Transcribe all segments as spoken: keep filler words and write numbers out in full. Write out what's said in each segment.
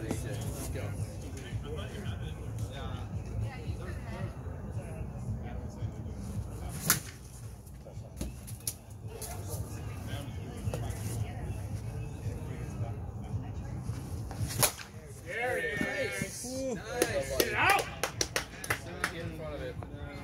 A J. Let's go. There it is. Nice. Nice. Get it out. Get in front of it.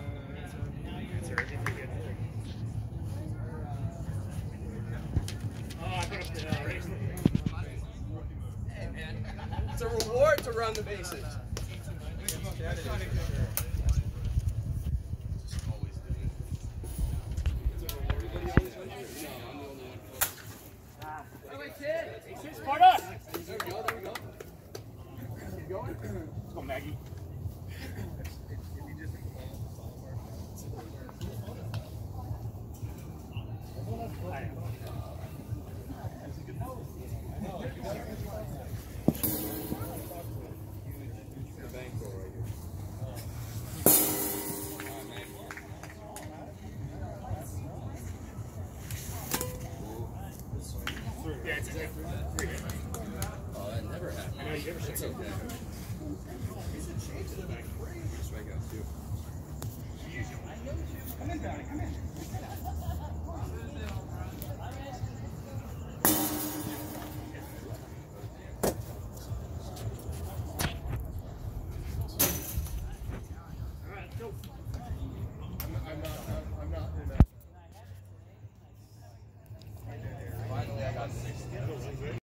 Oh, I put up the uh, race. Hey, man. It's a reward to run the bases. Sparta! There we go, there we go. Keep going. Let's go, Maggie. Yeah, it's a three hit. Oh, that never happened. I know you never said It's okay. Just make out too. Come in, Donnie, come in.